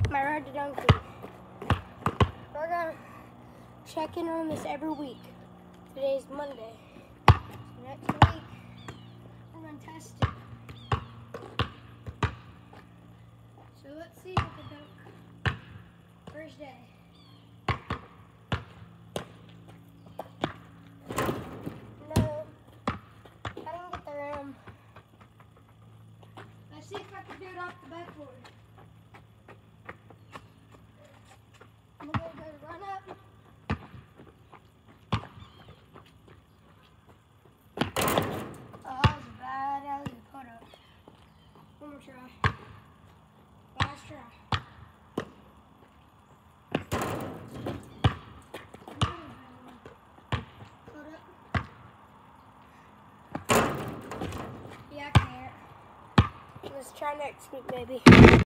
my ride to Donkey. We're gonna check in on this every week. Today's Monday. So next week, we're gonna test it. So let's see what the dunk. First day. No, I didn't get the rim. Let's see if I can do it off the backboard. I'm gonna go to run up. Oh, that was bad. That was a put up. One more try. Last try. Put up. Yeah, I can hear it. Let's try next week, baby.